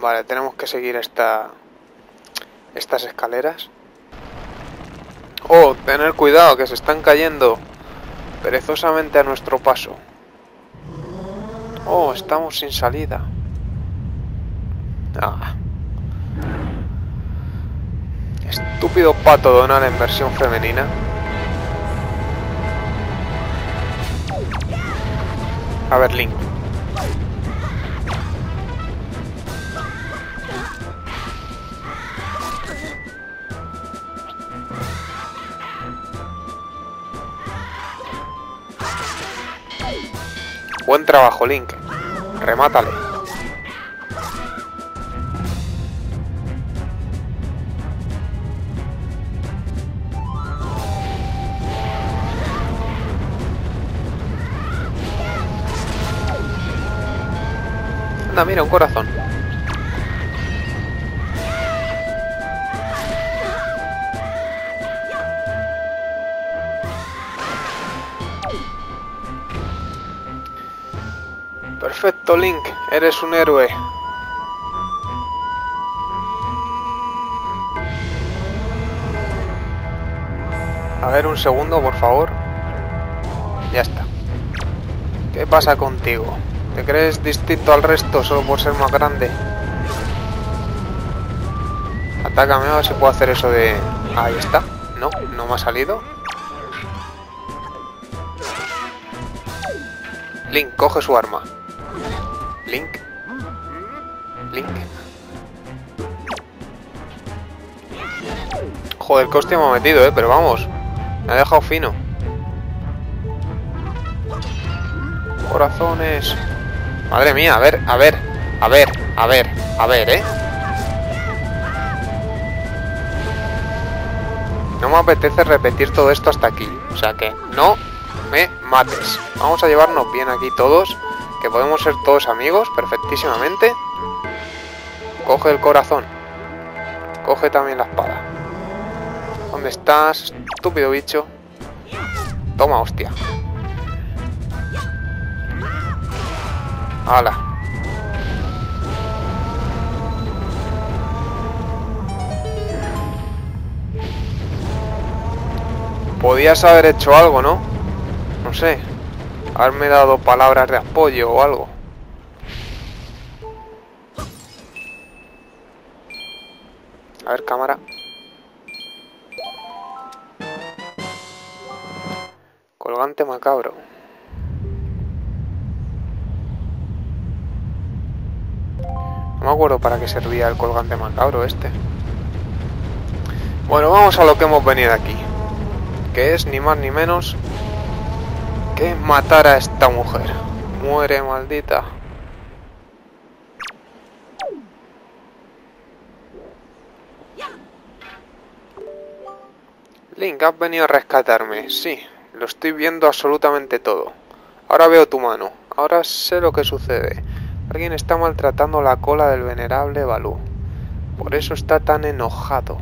Vale, tenemos que seguir estas escaleras. Oh, tener cuidado, que se están cayendo perezosamente a nuestro paso. Oh, estamos sin salida. Ah. Estúpido pato Donald en versión femenina. A ver, Link. Buen trabajo, Link. Remátale. Anda, mira, un corazón. Perfecto, Link. Eres un héroe. A ver, un segundo, por favor. Ya está. ¿Qué pasa contigo? ¿Te crees distinto al resto solo por ser más grande? Atácame a ver si puedo hacer eso de... Ahí está. No, no me ha salido. Link, coge su arma. Link. Link. Joder, qué hostia me ha metido, pero vamos. Me ha dejado fino. Corazones. Madre mía, a ver. No me apetece repetir todo esto hasta aquí. O sea que no me mates. Vamos a llevarnos bien aquí todos. Que podemos ser todos amigos perfectísimamente. Coge el corazón. Coge también la espada. ¿Dónde estás, estúpido bicho? Toma, hostia. ¡Hala! Podías haber hecho algo, ¿no? No sé. Haberme dado palabras de apoyo o algo. A ver, cámara. Colgante macabro. No me acuerdo para qué servía el colgante macabro este. Bueno, vamos a lo que hemos venido aquí. Que es ni más ni menos que matar a esta mujer. Muere, maldita. Link, has venido a rescatarme. Sí, lo estoy viendo absolutamente todo. Ahora veo tu mano. Ahora sé lo que sucede. Alguien está maltratando la cola del venerable Baloo. Por eso está tan enojado.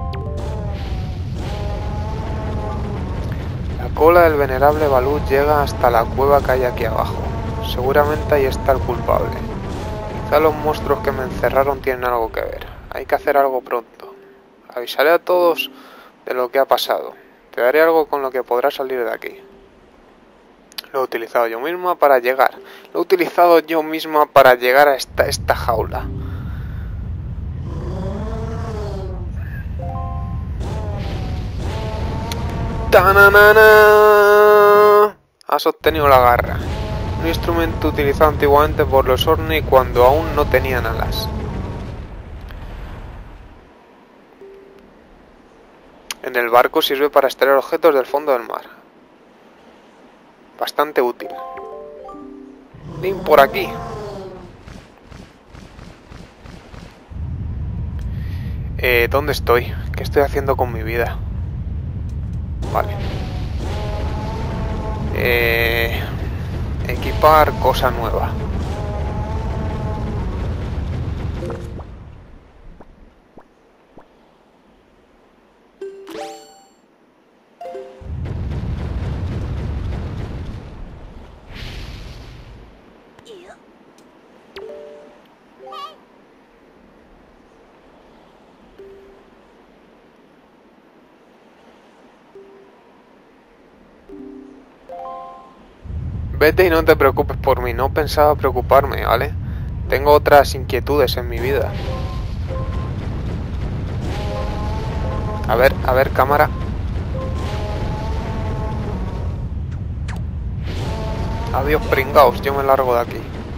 La cola del venerable Baloo llega hasta la cueva que hay aquí abajo. Seguramente ahí está el culpable. Quizá los monstruos que me encerraron tienen algo que ver. Hay que hacer algo pronto. Avisaré a todos de lo que ha pasado. Te daré algo con lo que podrás salir de aquí. Lo he utilizado yo misma para llegar. Lo he utilizado yo misma para llegar a esta jaula. ¡Tananana! Has obtenido la garra. Un instrumento utilizado antiguamente por los Orni cuando aún no tenían alas. En el barco sirve para extraer objetos del fondo del mar. Bastante útil. Link, por aquí. ¿Dónde estoy? ¿Qué estoy haciendo con mi vida? Vale. Equipar cosa nueva. Vete y no te preocupes por mí. No pensaba preocuparme, ¿vale? Tengo otras inquietudes en mi vida. A ver, cámara. Adiós, pringaos. Yo me largo de aquí.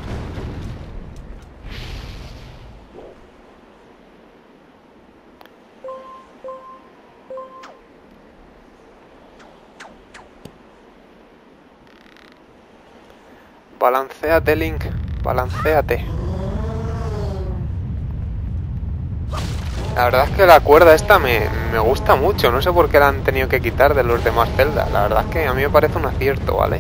Balancéate, Link. Balancéate. La verdad es que la cuerda esta me gusta mucho. No sé por qué la han tenido que quitar de los demás Zelda. La verdad es que a mí me parece un acierto, ¿vale?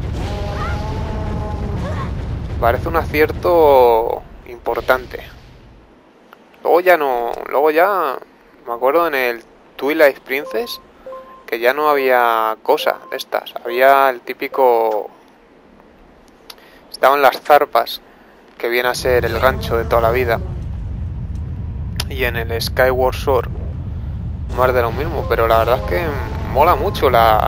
Parece un acierto importante. Luego ya no... Luego ya... Me acuerdo en el Twilight Princess que ya no había cosa de estas. Había el típico... Estaban las zarpas, que viene a ser el gancho de toda la vida. Y en el Skyward Sword más de lo mismo, pero la verdad es que mola mucho la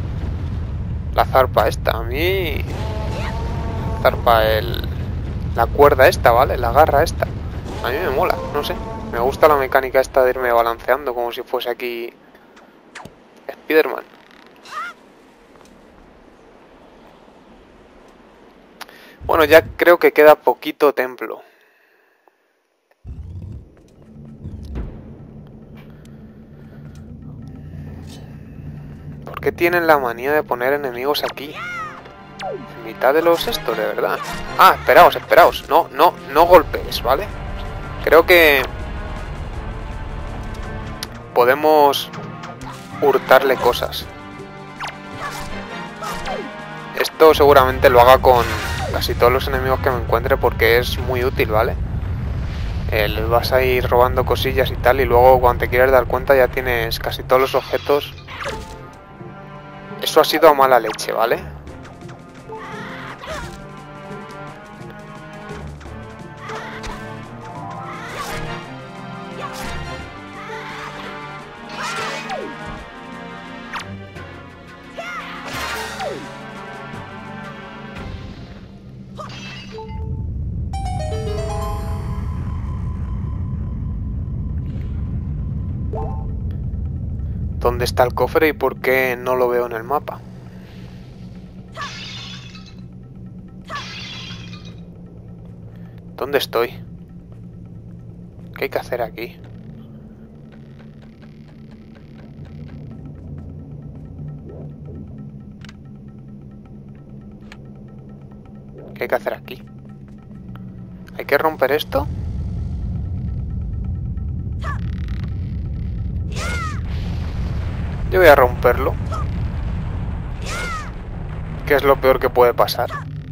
zarpa esta. A mí zarpa la cuerda esta, ¿vale? La garra esta. A mí me mola, no sé. Me gusta la mecánica esta de irme balanceando como si fuese aquí Spider-Man. Bueno, ya creo que queda poquito templo. ¿Por qué tienen la manía de poner enemigos aquí? En mitad de los estos, de verdad. Ah, esperaos. No golpees, ¿vale? Creo que podemos hurtarle cosas. Esto seguramente lo haga con casi todos los enemigos que me encuentre porque es muy útil, ¿vale? Les vas a ir robando cosillas y tal y luego cuando te quieres dar cuenta ya tienes casi todos los objetos. Eso ha sido a mala leche, ¿vale? ¿Dónde está el cofre y por qué no lo veo en el mapa? ¿Dónde estoy? ¿Qué hay que hacer aquí? ¿Qué hay que hacer aquí? ¿Hay que romper esto? Yo voy a romperlo. ¿Qué es lo peor que puede pasar?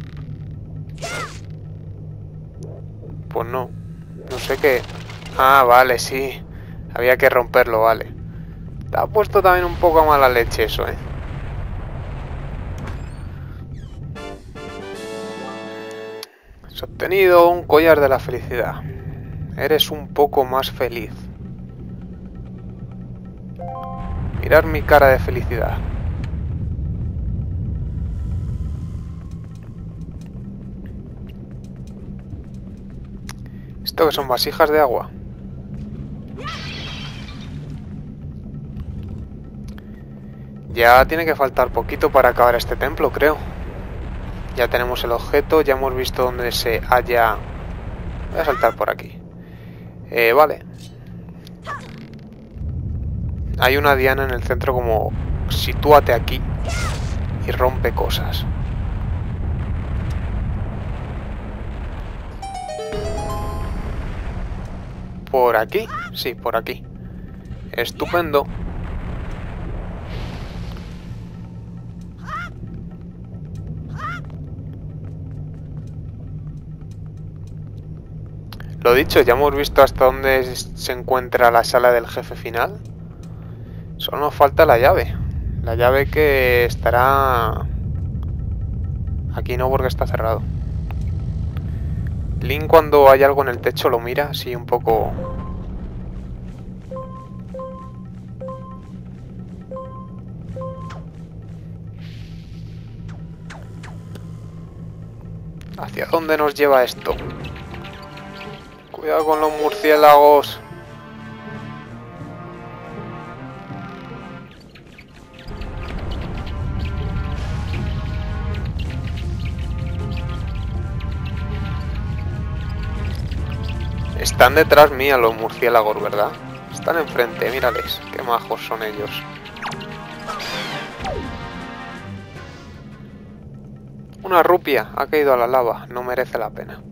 Pues no. No sé qué... Ah, vale, sí. Había que romperlo, vale. Te ha puesto también un poco a mala leche eso, ¿eh? Has obtenido un collar de la felicidad. Eres un poco más feliz. Mirar mi cara de felicidad. ¿Esto que son vasijas de agua? Ya tiene que faltar poquito para acabar este templo, creo. Ya tenemos el objeto, ya hemos visto dónde se halla... Voy a saltar por aquí. Vale. Hay una diana en el centro como... Sitúate aquí y rompe cosas. ¿Por aquí? Sí, por aquí. Estupendo. Lo dicho, ya hemos visto hasta dónde se encuentra la sala del jefe final. Solo nos falta la llave. La llave que estará... Aquí no, porque está cerrado. Link, cuando hay algo en el techo, lo mira así un poco... ¿Hacia dónde nos lleva esto? Cuidado con los murciélagos. Están detrás mía los murciélagos, ¿verdad? Están enfrente, mírales. Qué majos son ellos. Una rupia ha caído a la lava. No merece la pena.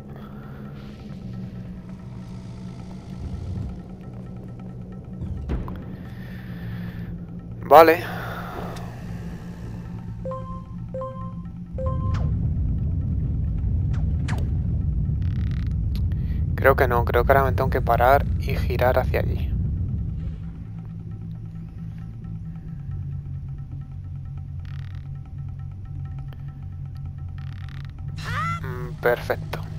Vale. Creo que no. Creo que ahora me tengo que parar y girar hacia allí. Perfecto.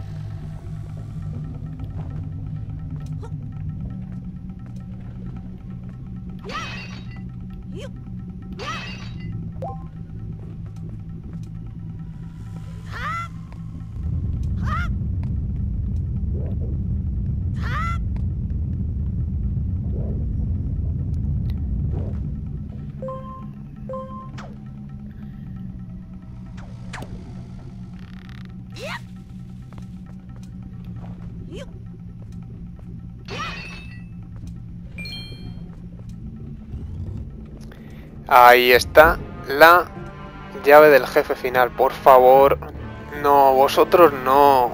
Ahí está la llave del jefe final. Por favor, no, vosotros no.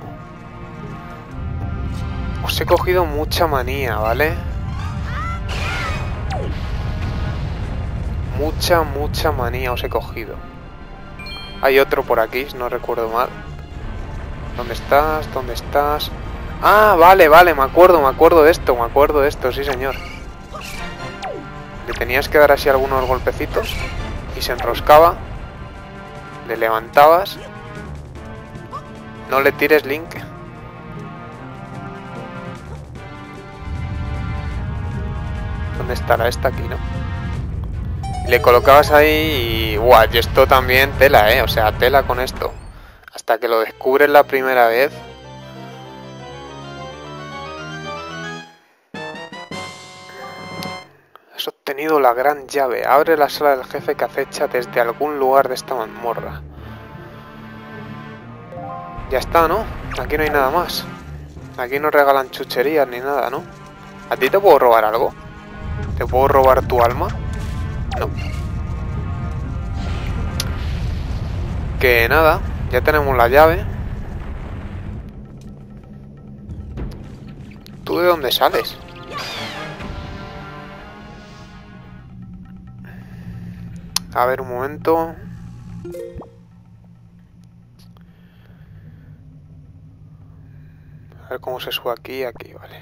Os he cogido mucha manía, ¿vale? Mucha manía os he cogido. Hay otro por aquí, si no recuerdo mal. ¿Dónde estás? ¿Dónde estás? Ah, vale, me acuerdo de esto, sí señor. Le tenías que dar así algunos golpecitos y se enroscaba. Le levantabas. No le tires, Link. ¿Dónde estará esta aquí, no? Le colocabas ahí y... ¡guau! Y esto también tela, o sea, tela con esto. Hasta que lo descubres la primera vez. Has obtenido la gran llave. Abre la sala del jefe que acecha desde algún lugar de esta mazmorra. Ya está, ¿no? Aquí no hay nada más. Aquí no regalan chucherías ni nada, ¿no? ¿A ti te puedo robar algo? ¿Te puedo robar tu alma? No. Que nada, ya tenemos la llave. ¿Tú de dónde sales? A ver, un momento. A ver cómo se sube aquí, vale.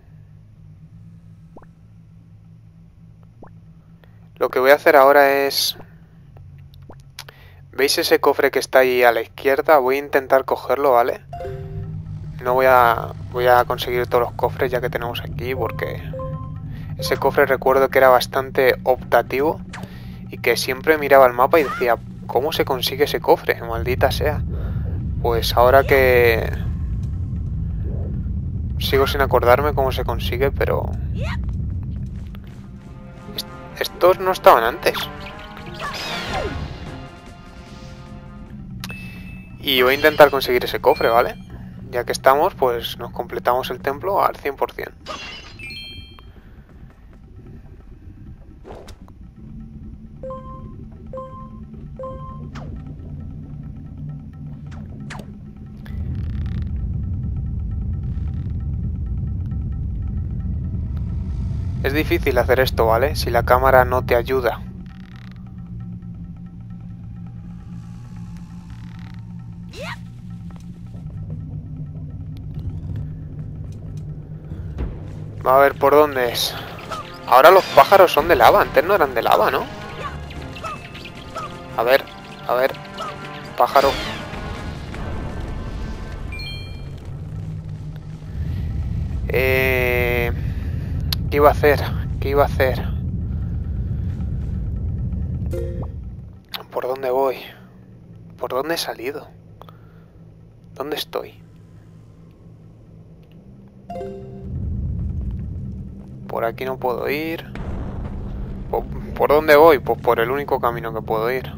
Lo que voy a hacer ahora es... ¿Veis ese cofre que está ahí a la izquierda? Voy a intentar cogerlo, ¿vale? No voy a conseguir todos los cofres ya que tenemos aquí, porque... Ese cofre recuerdo que era bastante optativo y que siempre miraba el mapa y decía, ¿cómo se consigue ese cofre? Maldita sea. Pues ahora que... Sigo sin acordarme cómo se consigue, pero... Estos no estaban antes. Y voy a intentar conseguir ese cofre, ¿vale? Ya que estamos, pues nos completamos el templo al 100%. Es difícil hacer esto, ¿vale? Si la cámara no te ayuda. A ver por dónde es. Ahora los pájaros son de lava. Antes no eran de lava, ¿no? A ver. Pájaro. ¿Qué iba a hacer? ¿Por dónde voy? ¿Por dónde he salido? ¿Dónde estoy? Por aquí no puedo ir. ¿Por dónde voy? Pues por el único camino que puedo ir.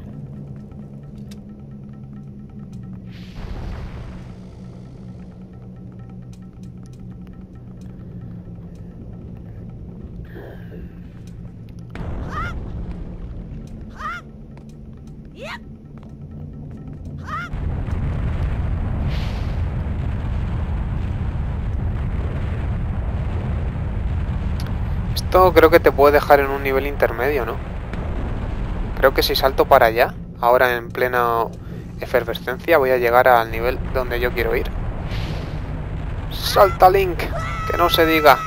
Esto creo que te puede dejar en un nivel intermedio, ¿no? Creo que si salto para allá, ahora en plena efervescencia, voy a llegar al nivel donde yo quiero ir. ¡Salta, Link! ¡Que no se diga!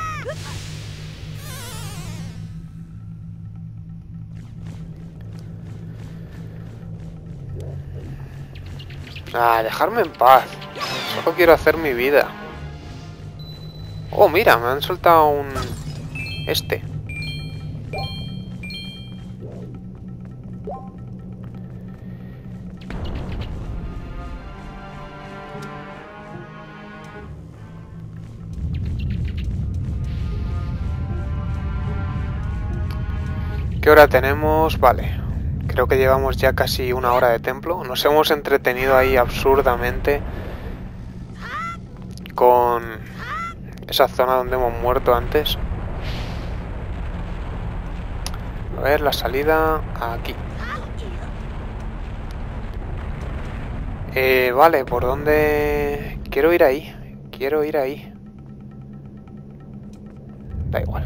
Ah, dejarme en paz. Solo quiero hacer mi vida. Oh, mira, me han soltado un... este. ¿Qué hora tenemos? Vale. Creo que llevamos ya casi una hora de templo. Nos hemos entretenido ahí absurdamente con esa zona donde hemos muerto antes. A ver, la salida aquí. Vale, ¿por dónde? Quiero ir ahí. Quiero ir ahí. Da igual.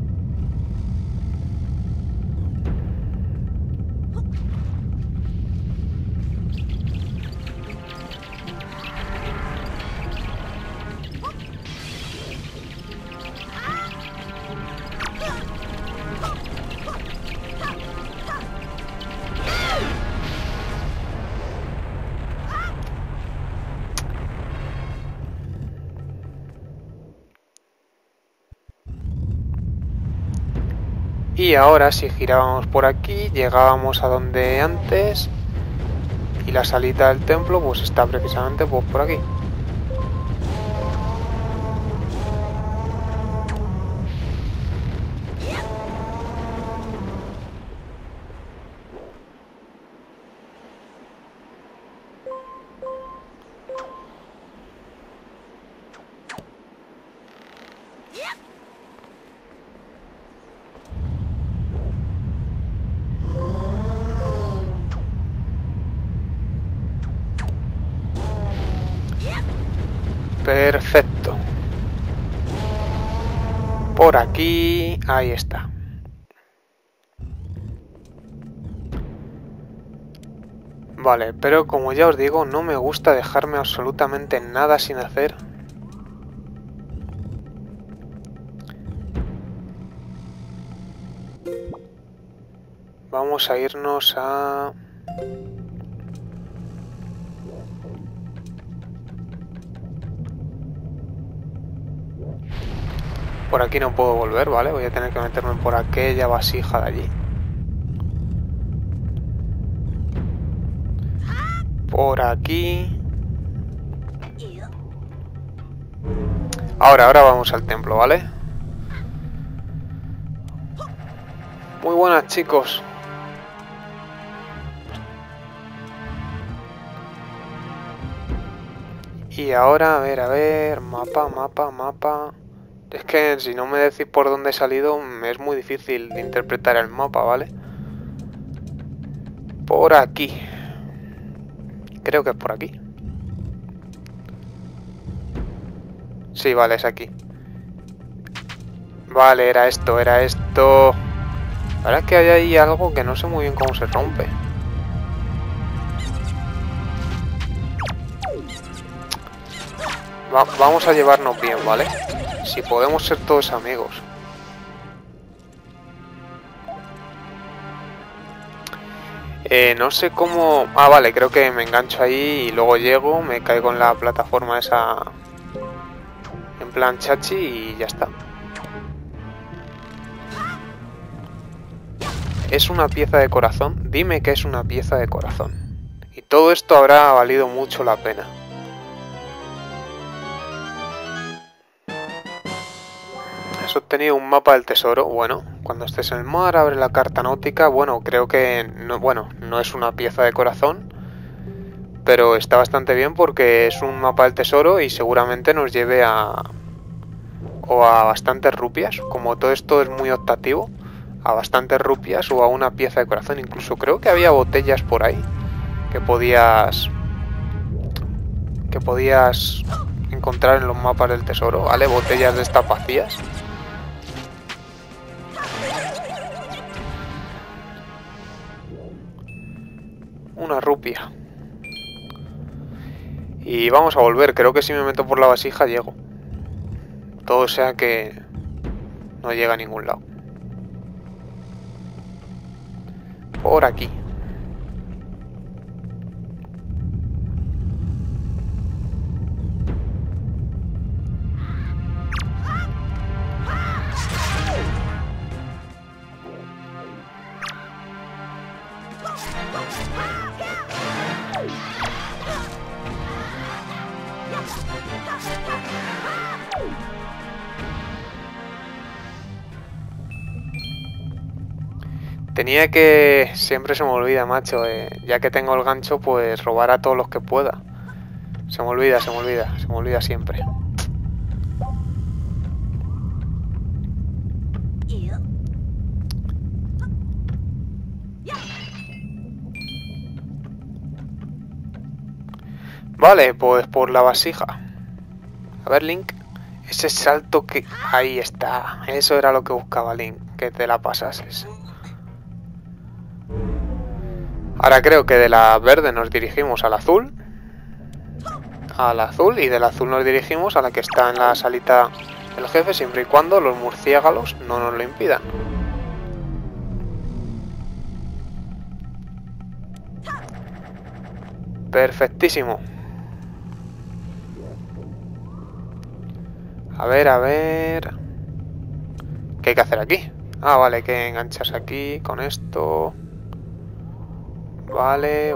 Y ahora si girábamos por aquí, llegábamos a donde antes. Y la salida del templo pues está precisamente pues por aquí. Perfecto. Por aquí, ahí está. Vale, pero como ya os digo, no me gusta dejarme absolutamente nada sin hacer. Vamos a irnos a... Por aquí no puedo volver, ¿vale? Voy a tener que meterme por aquella vasija de allí. Por aquí. Ahora vamos al templo, ¿vale? Muy buenas, chicos. Y ahora, a ver, mapa. Es que si no me decís por dónde he salido, me es muy difícil de interpretar el mapa, ¿vale? Por aquí. Creo que es por aquí. Sí, vale, es aquí. Vale, era esto. Ahora es que hay ahí algo que no sé muy bien cómo se rompe. Vamos a llevarnos bien, ¿vale? Si podemos ser todos amigos. No sé cómo... Ah, vale, creo que me engancho ahí y luego llego, me caigo en la plataforma esa... En plan chachi y ya está. Es una pieza de corazón. Dime que es una pieza de corazón. Y todo esto habrá valido mucho la pena. has obtenido un mapa del tesoro. Bueno, cuando estés en el mar, abre la carta náutica. Bueno, creo que no, bueno, no es una pieza de corazón, pero está bastante bien porque es un mapa del tesoro y seguramente nos lleve a bastantes rupias. Como todo esto es muy optativo, a bastantes rupias o a una pieza de corazón. Incluso creo que había botellas por ahí que podías encontrar en los mapas del tesoro, ¿vale? Botellas de estas vacías. Una rupia. Y vamos a volver. Creo que si me meto por la vasija llego. Todo sea que no llega a ningún lado. Por aquí. Tenía que... Siempre se me olvida, macho. Ya que tengo el gancho, pues robar a todos los que pueda. Se me olvida siempre. Vale, pues por la vasija. A ver, Link. Ese salto que... Ahí está. Eso era lo que buscaba, Link. Que te la pasases. Ahora creo que de la verde nos dirigimos al azul. Al azul. Y del azul nos dirigimos a la que está en la salita del jefe. Siempre y cuando los murciélagos no nos lo impidan. Perfectísimo. A ver... ¿Qué hay que hacer aquí? Ah, vale, hay que engancharse aquí con esto. Vale.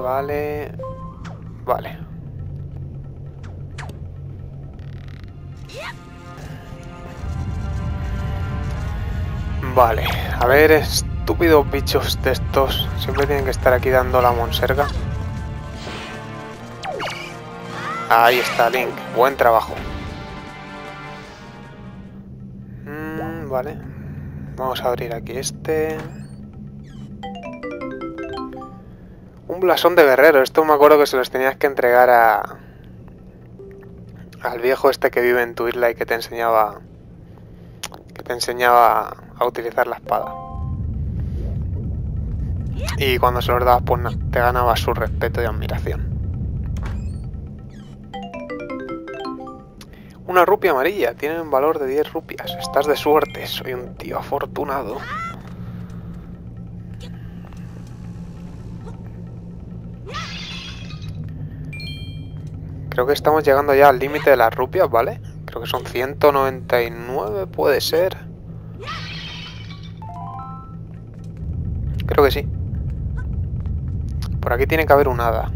Vale, a ver, estúpidos bichos de estos. Siempre tienen que estar aquí dando la monserga. Ahí está, Link. Buen trabajo. Vale. Vamos a abrir aquí este. Un blasón de guerrero. Esto me acuerdo que se los tenías que entregar al viejo este que vive en tu isla y que te enseñaba a utilizar la espada. Y cuando se los dabas, pues te ganabas su respeto y admiración. Una rupia amarilla. Tiene un valor de 10 rupias. Estás de suerte. Soy un tío afortunado. Creo que estamos llegando ya al límite de las rupias, ¿vale? Creo que son 199, puede ser. Creo que sí. Por aquí tiene que haber un hada.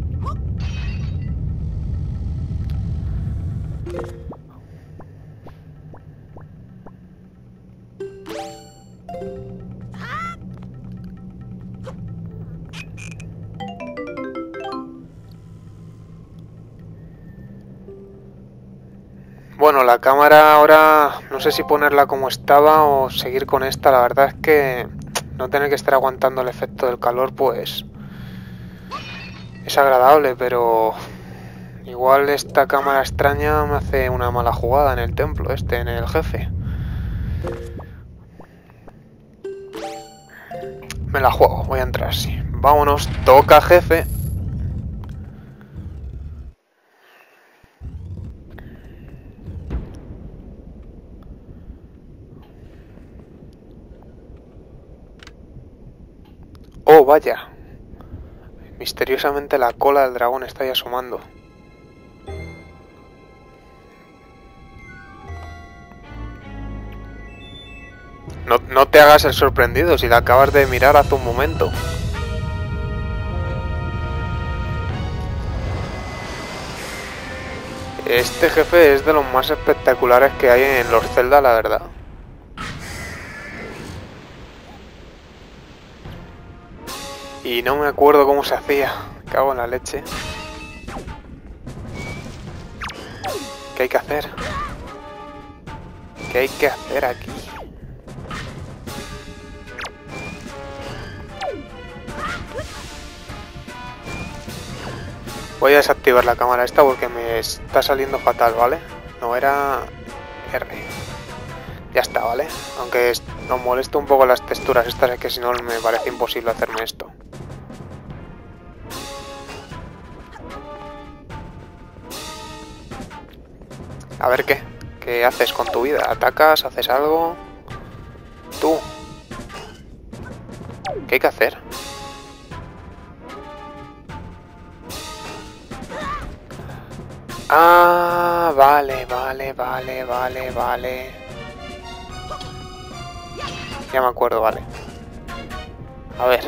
Bueno, la cámara ahora no sé si ponerla como estaba o seguir con esta. La verdad es que no tener que estar aguantando el efecto del calor, pues es agradable, pero igual esta cámara extraña me hace una mala jugada en el templo en el jefe. Me la juego, voy a entrar, sí. Vámonos, toca jefe. Oh, vaya. Misteriosamente la cola del dragón está ahí asomando. No te hagas el sorprendido si la acabas de mirar hace un momento. Este jefe es de los más espectaculares que hay en los Zelda, la verdad. Y no me acuerdo cómo se hacía. Cago en la leche. ¿Qué hay que hacer? ¿Qué hay que hacer aquí? Voy a desactivar la cámara esta porque me está saliendo fatal, ¿vale? No era R. Ya está, ¿vale? Aunque nos molesta un poco las texturas estas, es que si no me parece imposible hacerme esto. A ver qué haces con tu vida. ¿Atacas? ¿Haces algo? Tú. ¿Qué hay que hacer? Ah, vale. Ya me acuerdo, vale. A ver.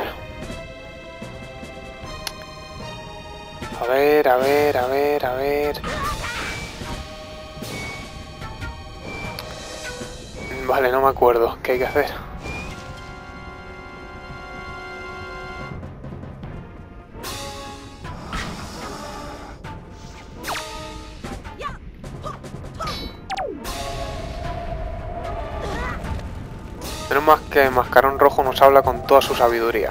Vale, no me acuerdo. ¿Qué hay que hacer? Menos mal que Mascarón Rojo nos habla con toda su sabiduría.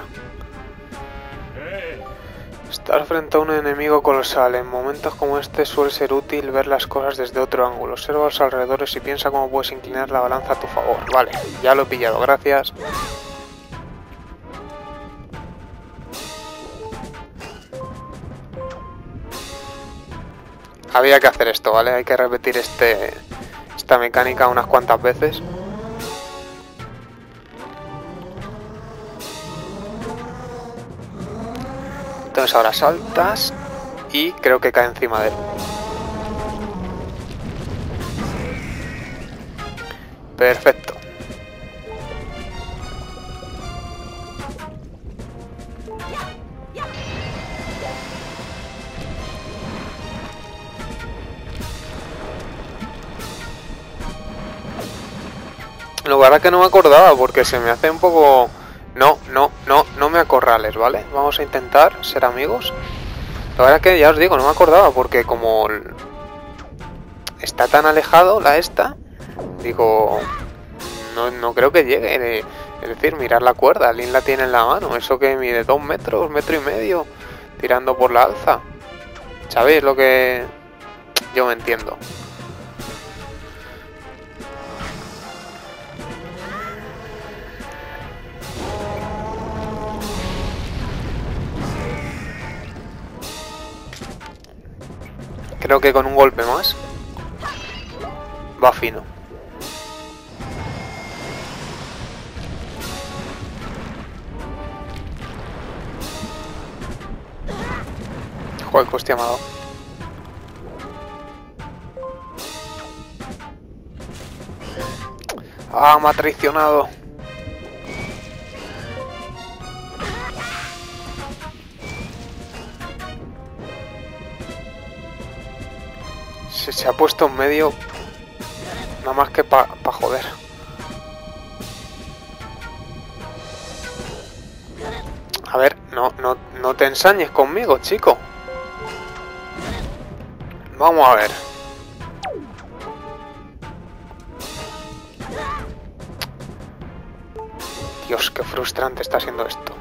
Estar frente a un enemigo colosal. En momentos como este suele ser útil ver las cosas desde otro ángulo. Observa a los alrededores y piensa cómo puedes inclinar la balanza a tu favor. Vale, ya lo he pillado, gracias. Había que hacer esto, ¿vale? Hay que repetir esta mecánica unas cuantas veces. Entonces ahora saltas y creo que cae encima de él. Perfecto. La verdad que no me acordaba porque se me hace un poco... No me acorrales, ¿vale? Vamos a intentar ser amigos. La verdad que ya os digo, no me acordaba porque como está tan alejado la esta, digo, no creo que llegue. Es decir, mirar la cuerda, Link la tiene en la mano, eso que mide 2 metros, 1,5 metros, tirando por la alza. ¿Sabéis lo que yo me entiendo? Creo que con un golpe más va fino. Joder, que hostia me ha dado. Ah, me ha traicionado. Se ha puesto en medio nada más que para joder. A ver, no te ensañes conmigo, chico. Vamos a ver. Dios, qué frustrante está siendo esto.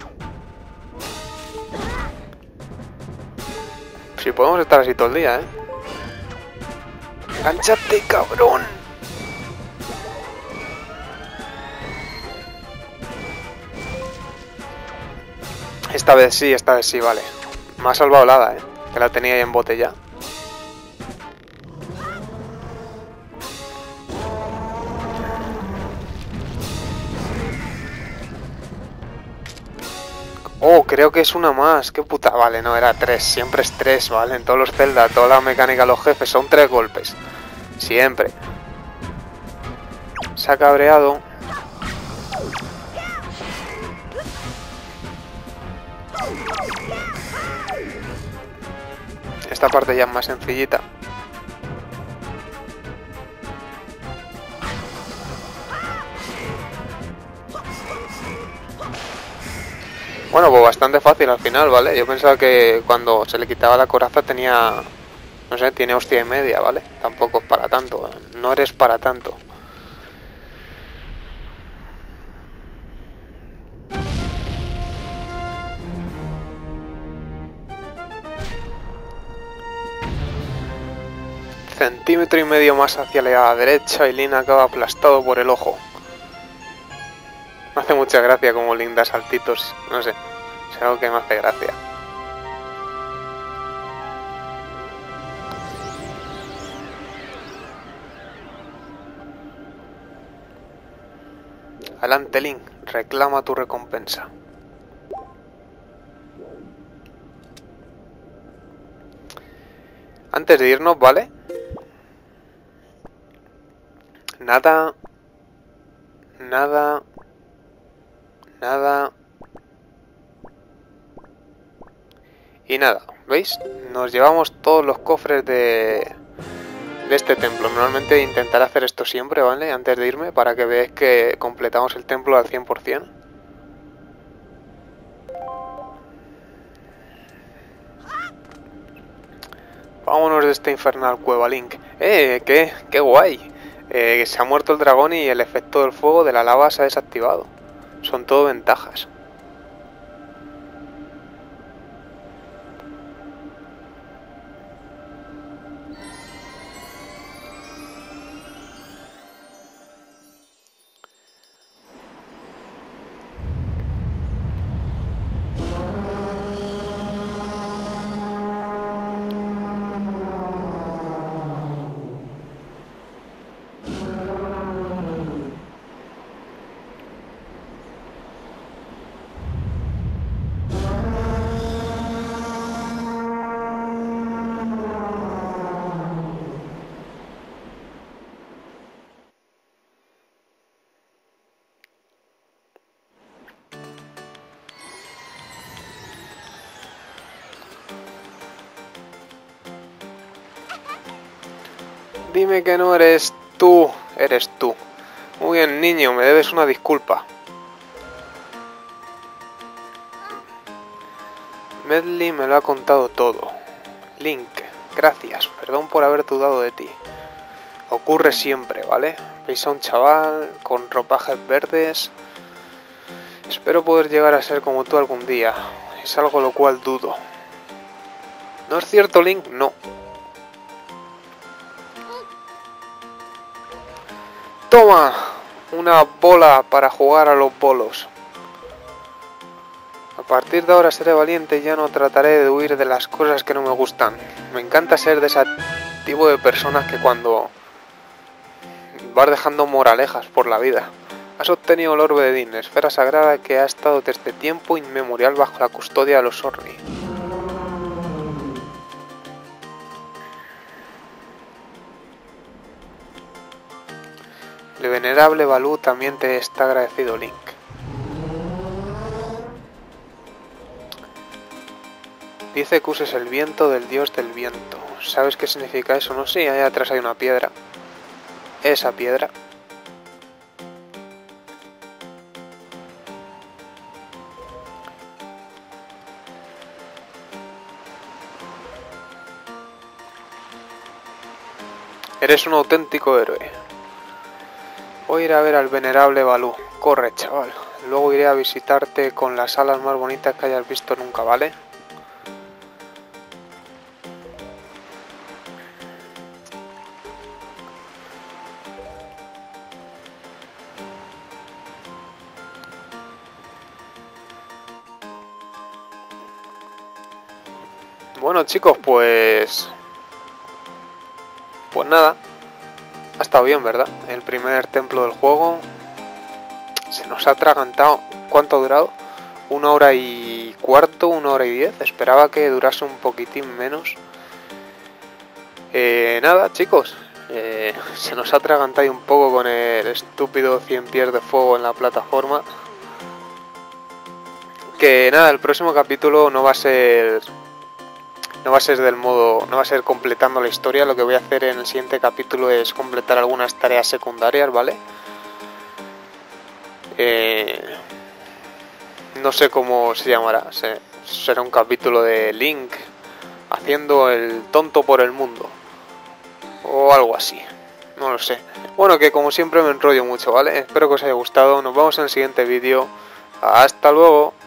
Si podemos estar así todo el día, ¿eh? ¡Engánchate, cabrón! Esta vez sí, vale. Me ha salvado la hada, que la tenía ahí en bote ya. Oh, creo que es una más. Qué puta. Vale, no, era 3. Siempre es 3, ¿vale? En todos los Zelda, toda la mecánica de los jefes son 3 golpes. Siempre. Se ha cabreado. Esta parte ya es más sencillita. Bueno, pues bastante fácil al final, ¿vale? Yo pensaba que cuando se le quitaba la coraza tenía... No sé, tiene hostia y media, ¿vale? Tampoco es para tanto, no eres para tanto. Centímetro y medio más hacia la derecha y Link acaba aplastado por el ojo. Me hace mucha gracia como Link da saltitos, no sé, es algo que me hace gracia. Adelante, Link, reclama tu recompensa. Antes de irnos, ¿vale? Nada. Nada. Nada. Y nada, ¿veis? Nos llevamos todos los cofres de este templo. Normalmente intentaré hacer esto siempre, ¿vale? Antes de irme, para que veáis que completamos el templo al 100%. Vámonos de esta infernal cueva, Link. ¡Qué guay! Se ha muerto el dragón y el efecto del fuego de la lava se ha desactivado. Son todo ventajas. Dime que no eres tú. Eres tú. Muy bien, niño, me debes una disculpa. Medli me lo ha contado todo. Link, gracias. Perdón por haber dudado de ti. Ocurre siempre, ¿vale? Veis a un chaval con ropajes verdes. Espero poder llegar a ser como tú algún día. Es algo lo cual dudo. ¿No es cierto, Link? No. ¡Toma! Una bola para jugar a los bolos. A partir de ahora seré valiente y ya no trataré de huir de las cosas que no me gustan. Me encanta ser de ese tipo de personas que cuando vas dejando moralejas por la vida. Has obtenido el orbe de Din, esfera sagrada que ha estado desde tiempo inmemorial bajo la custodia de los Orni. El venerable Baloo también te está agradecido, Link. Dice que uses el viento del dios del viento. ¿Sabes qué significa eso? No sé, allá atrás hay una piedra. Esa piedra. Eres un auténtico héroe. Voy a ir a ver al venerable Baloo. Corre, chaval. Luego iré a visitarte con las alas más bonitas que hayas visto nunca, ¿vale? Bueno, chicos, pues nada. Ha estado bien, ¿verdad? El primer templo del juego. Se nos ha atragantado. ¿Cuánto ha durado? 1 hora y cuarto, 1 hora y 10. Esperaba que durase un poquitín menos. Nada, chicos. Se nos ha atragantado un poco con el estúpido 100 pies de fuego en la plataforma. Que nada, el próximo capítulo no va a ser del modo, no va a ser completando la historia. Lo que voy a hacer en el siguiente capítulo es completar algunas tareas secundarias, ¿vale? No sé cómo se llamará. Será un capítulo de Link haciendo el tonto por el mundo. O algo así. No lo sé. Bueno, que como siempre me enrollo mucho, ¿vale? Espero que os haya gustado. Nos vemos en el siguiente vídeo. Hasta luego.